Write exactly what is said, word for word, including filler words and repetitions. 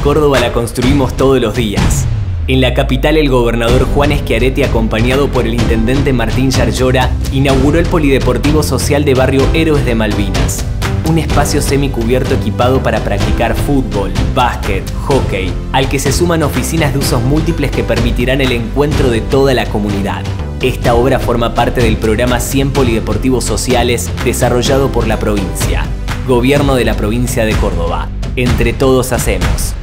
Córdoba la construimos todos los días. En la capital, el gobernador Juan Schiaretti, acompañado por el intendente Martín Yarlora, inauguró el Polideportivo Social de Barrio Héroes de Malvinas. Un espacio semicubierto equipado para practicar fútbol, básquet, hockey, al que se suman oficinas de usos múltiples que permitirán el encuentro de toda la comunidad. Esta obra forma parte del programa cien Polideportivos Sociales desarrollado por la provincia. Gobierno de la provincia de Córdoba. Entre todos hacemos.